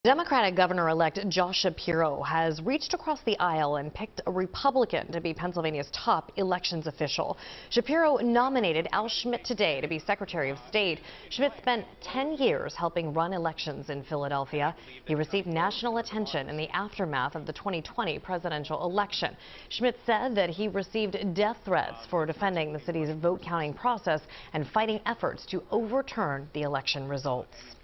Democratic Governor-elect Josh Shapiro has reached across the aisle and picked a Republican to be Pennsylvania's top elections official. Shapiro nominated Schmidt today to be Secretary of State. Schmidt spent 10 years helping run elections in Philadelphia. He received national attention in the aftermath of the 2020 presidential election. Schmidt said that he received death threats for defending the city's vote counting process and fighting efforts to overturn the election results.